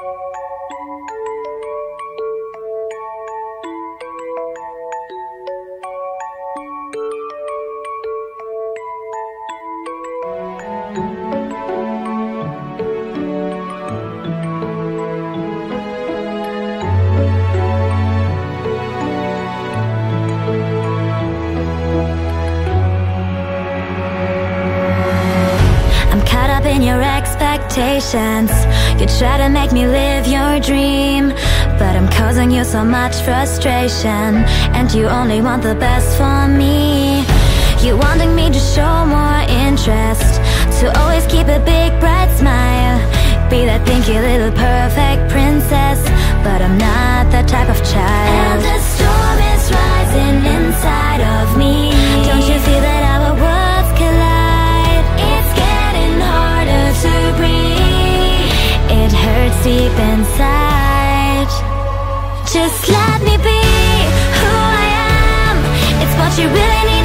In your expectations, you try to make me live your dream, but I'm causing you so much frustration, and you only want the best for me. You wanting me to show more interest, to always keep a big bright smile, be that pinky little perfect princess, but I'm not that type of child. And the storm is rising inside of me. Don't you feel that our worlds collide? It's getting harder to breathe, it hurts deep inside. Just let me be who I am, it's what you really need.